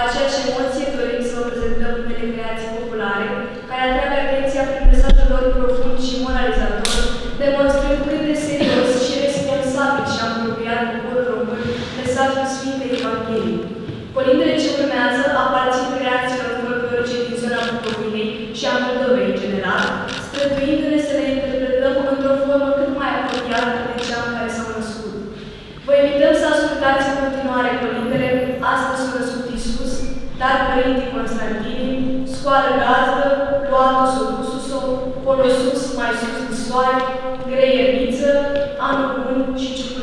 aceeași emoție dorim să vă prezentăm unele creații populare, care atrag atenția prin mesajul lor profund și moralizator, demonstrând cât de serios și responsabil și apropiat poporul român mesajul Sfintei Evangheliei. Colindele ce urmează aparțin creațiilor folclorice din zona Bucovinei și a Moldovei în general, străduindu-ne să le interpretăm într-o formă cât mai apropiată de cea în care s-au născut. Vă invităm să ascultați în continuare colindele Astăzi s-a născut Iisus, Dar Părintii Constantini, Scoală gazdă, Luat-o s-o dus-o, Polo sus, mai sus din soare, Greierniță, Anul bun și Ciucă